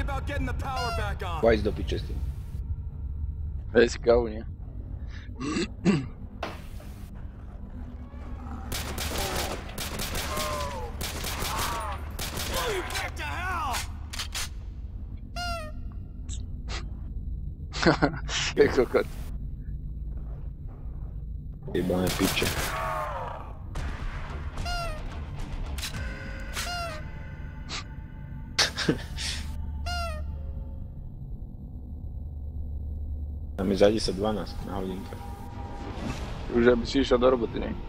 about getting the power back on. Vai do piče s tým. Daj si kávu, nie? Back to hell! Jak kokot. Jebané piče. Tam je za 10:12 na hodinke. Už aby si išiel do roboty, nie?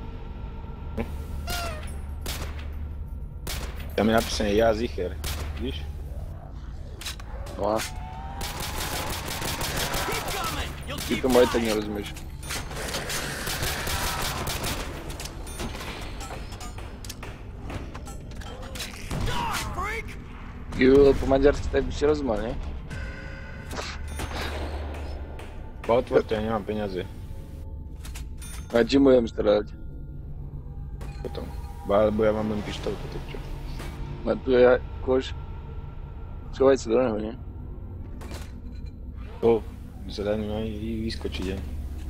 Tam je napísané ja zicher, vidíš? No a? Ty tomu aj tak nerozumieš. Jo, po maďarsky tak by si rozumal, nie? Otvorte, ja nemám peniaze. A čím budem strelať? Potom. Alebo ja mám len pištolku, tak čo? A tu je koš. Schovaj sa do neho, nie? To, by sa dá aj vyskočiť, aj.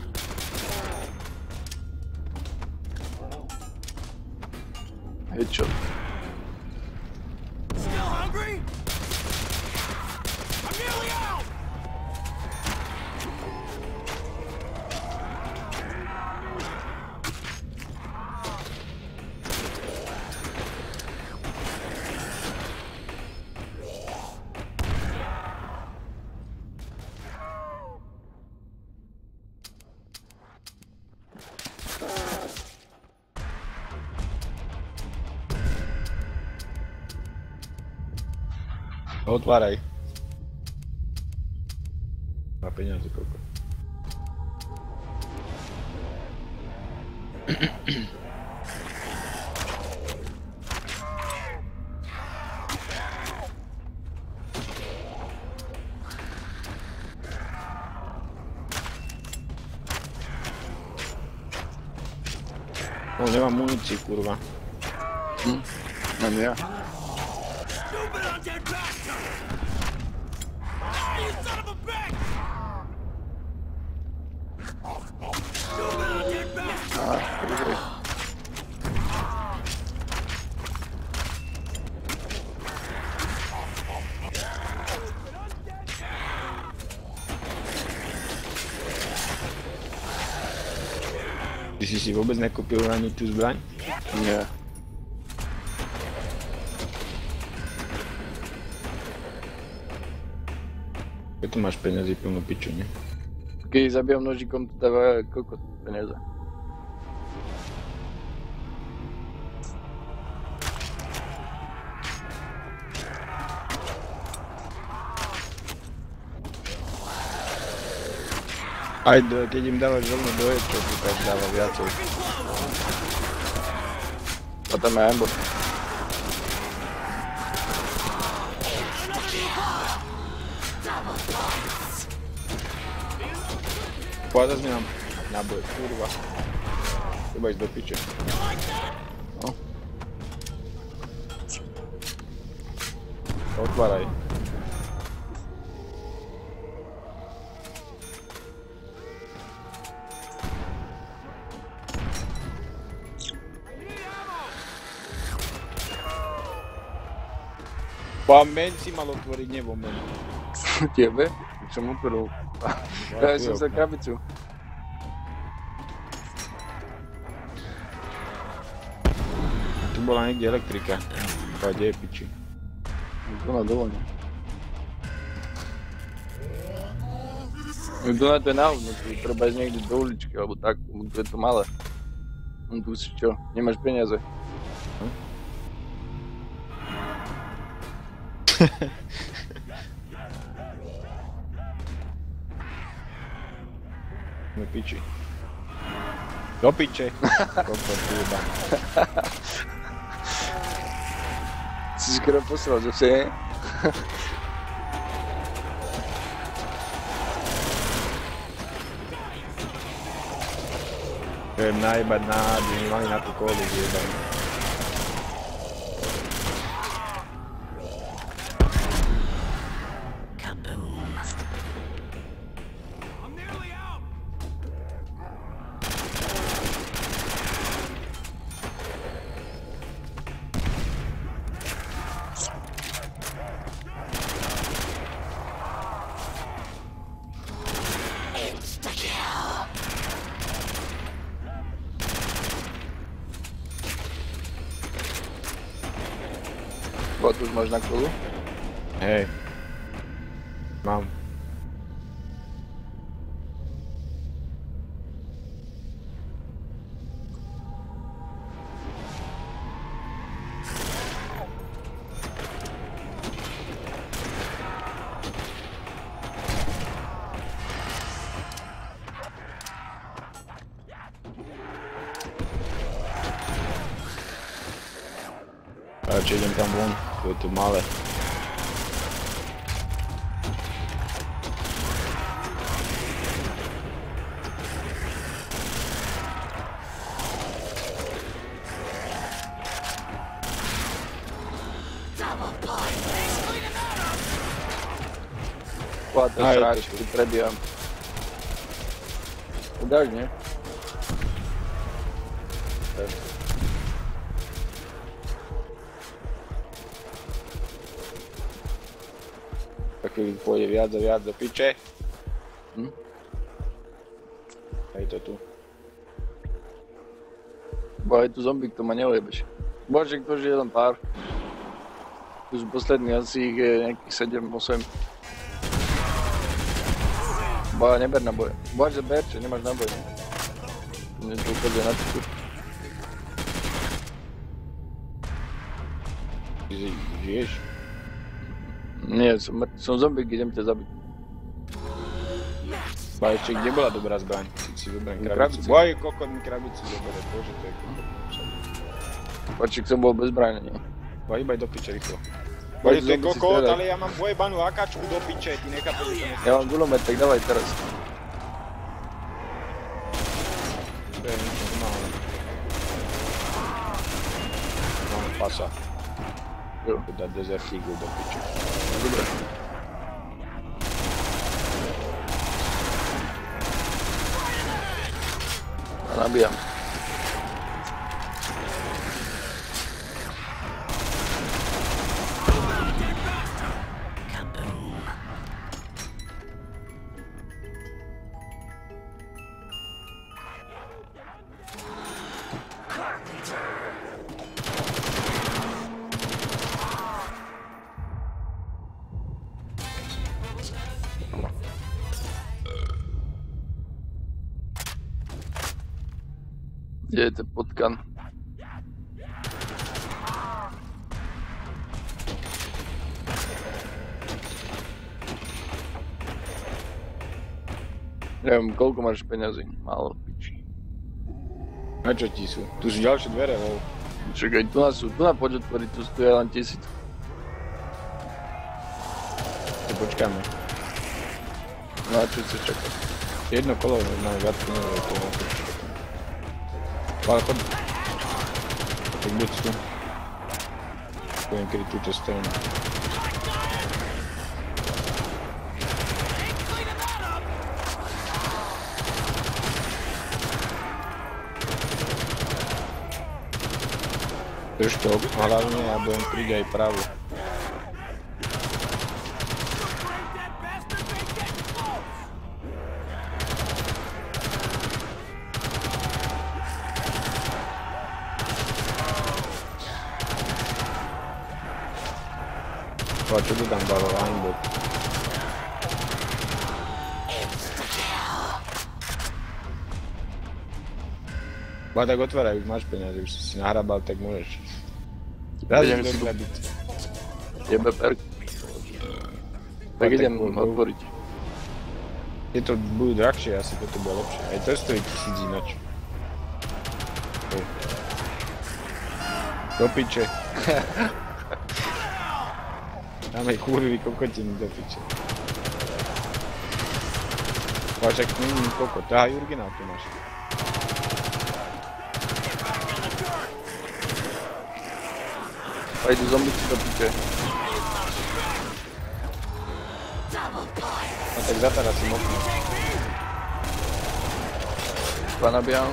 Headshot. Still hungry? I'm nearly out! Otváraj. Má peniaze koľko. No, nemám muníciu, kurva. Mám ja. Stupid undead bastard! Ah, you son of a bitch! Stupid undead bastard! Ty si vôbec nekúpil ani tú zbraň? Nie. Keď tu máš peniazy plnú piču, nie? Keď zabijam nožikom, to dáva koľko peniaze. Aj keď im dávaš rovno do headshotu, tak dáva viacej. A tam je aimbot. Povedať mi nám náboje, kurva. Treba ísť do piče. No. Otváraj. Meň si mal otvoriť, nebo meň. Tebe? Som otvoril. Ja som za krabicu. Tu bola niekde elektrika. Kde je piči? Tu na dole. Tu na to je na hovnutri, treba ísť niekde do uličky, alebo tak, tu je to malé. Tu si čo, nemáš peniaze. No piči. Do piče. Kokot, jeba. Si skoro poslal zase, Chcem najebať na hády, mali na tú kolu, jebaj. Bo tu už máš na kolu? Hej. Mám. Radšej idem tam von, to je tu malé. Pláta sráč, tu prebíjam. To dáš, nie? Taký pôjde viac a viac do piče. Hej to tu. Bo aj tu zombík, to ma neujebeš. Bože, to žije len pár. Tu sú poslední, asi ich je nejakých 7-8. Boja, neber na boje. Bože, ber, čo nemáš na boje. Mne to ukazuje na tiku. Žiješ? Nie, som zombík, idem ťa zabiť. Ba ešte, kde bola dobrá zbraň? Si vyberiem Krabici. krabicu. Boj, kokot mi krabicu zobere, bože, to je kokot. Počík som bol bez zbrane, nie? Ba iba do piče rýchlo. Bože, Bože, to je zombie si kokot, strieľaj. ale ja mám pojebanú akačku do piče, ty nechápeš, že to nesmíš. Ja mám gulomet, tak dávaj teraz. To je niečo normálne. Mám pasa. Jo. Dá Desert Eagle do piče. Dobre. A nabíjam. Kde je ten potkan? Neviem, koľko máš peňazí? Málo, piči. A čo ti sú? Tu sú ďalšie dvere, lol. Čakaj, tu nás sú, tu nám poď otvoriť, tu stojí len 1000. To počkáme. No a čo sa čaká? Jedno kolo, máme viac peniazov, to je na to. Ale chod. Tak buď tu. Poviem, kedy túto stojím. Drž to hlavne a budem príť aj pravo. A čo tu tam dalo linebot? Ba tak otváraj, už máš peniaze, už si nahrabal, tak môžeš. Raz Idem idem si zabiť. Jebe perk. Tak idem otvoriť. Tieto budú drahšie, asi toto bude lepšie. Aj to stojí 1000 ináč. Do piče. Dáme kurvy kokotiny do piče. Však není kokot, to aj originál tu máš. A idú zombici do piče. No tak zatara si moknú. Nabíjam.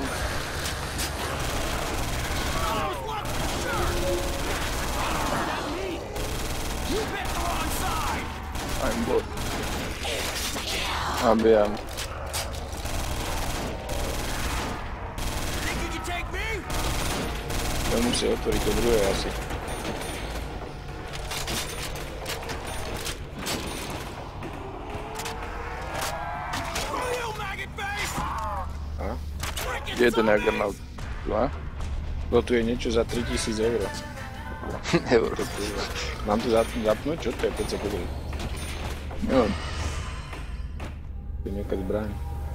I'm bot. Nabíjam. To musí otvoriť to druhé asi. Kde je ten Juggernaut? Tu, a? No tu je niečo za 3000 eur. Eur. Mám to zapnúť? Čo to je? Poď sa pozrieť. Neviem. To je nejaká zbraň.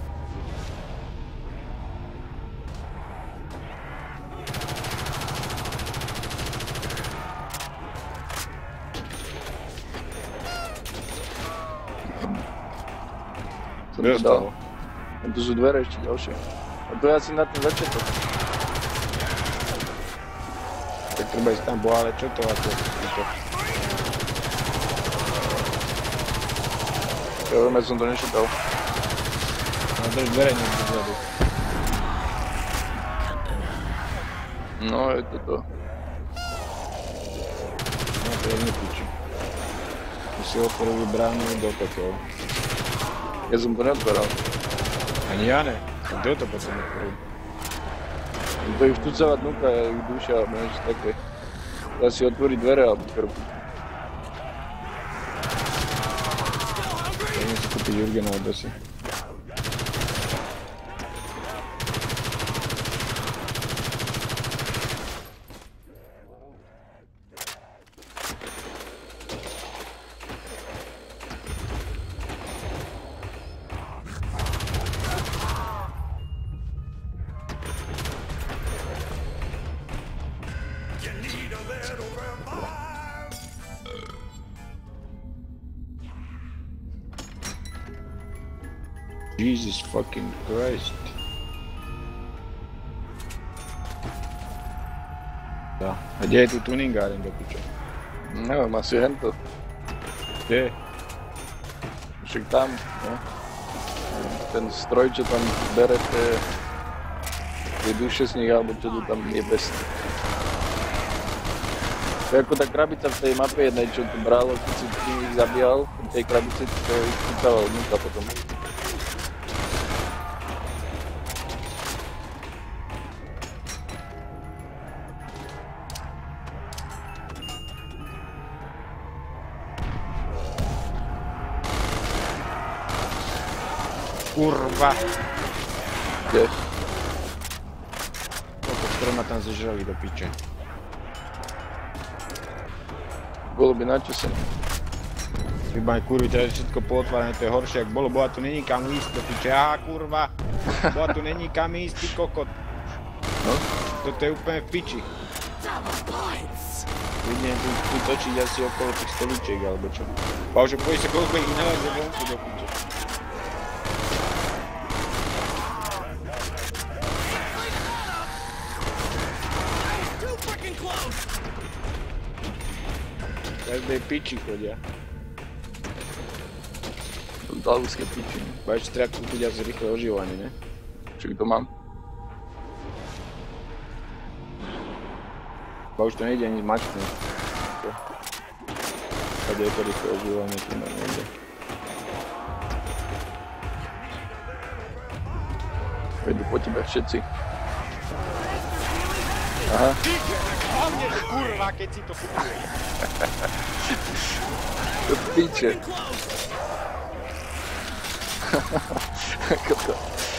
Som to dal. A tu sú dvere ešte ďalšie. A tu je asi na ten začiatok. Tak treba ísť tam, bo ale čo to ako? Ja viem, ja som to nešetal. No drž dvere niekde vzadu. No, je to to. No to je nepiči. Tu si otvorili bránu do pekov. Ja som to neotváral. Ani ja ne. Kto to potom otvoril? To ich vtúcavať núka, ich duša, alebo niečo také. Dá si otvoriť dvere alebo krp. Idem si kúpiť Jurgena od Dosy. You need a little revive. Jesus fucking Christ. A kde je tu tuningáren do piče? Neviem, asi hento. Kde? Však tam, no. Ten stroj, čo tam bere tie duše z nich, alebo čo tu tam je bez. To je ako tá krabica v tej mape jednej, čo tu bralo, keď si ich zabíjal, v tej krabici to ich kúcalo vnúka potom. Kurva! Kde? Toto, ktoré ma tam zežrali do piče. Bolo by načasené. Chyba aj kurvi, to je všetko pootvárané, to je horšie, ak bolo, bola tu není kam ísť do piče. Á, kurva! Bola tu není kam ísť, ty kokot. No? Toto je úplne v piči. Vidím tu točiť asi okolo tých stoličiek, alebo čo. Pauže, poď sa koľko ich nalazí vonku do piče. Too freaking close. Každej piči chodia. Dalúské pičiny. Bač, treba kúpiť asi rýchle ožívanie, ne? Čiže to mám. Ba už to nejde ani zmačknúť. Tady je to rýchle ožívanie, tu nám nejde. Vedu po tebe všetci. Aha. Hlavne, že kurva, keď si to kúpuje. To piče. Koko.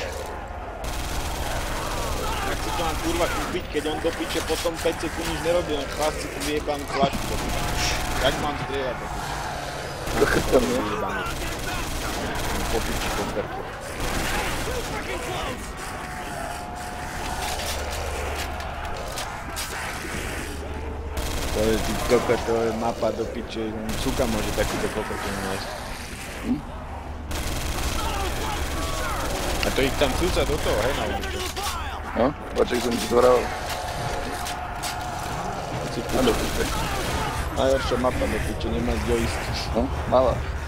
Tak si to mám kurva kúpiť, keď on do piče potom 5 sekúnd nič nerobí, len chlast si tu vyjebanú flašku do piče. Jak mám strieľať do piče? Koko tam je. Vyjebaný. Po piči, po perke. To je ty kokot, to je mapa do piče, cuka môže takýto kokotinu nájsť. A to ich tam cúca do toho, hej, na uliču. No, počkaj, som ti to vral. Najhoršia mapa do piče, nemá kto ísť. No, mala.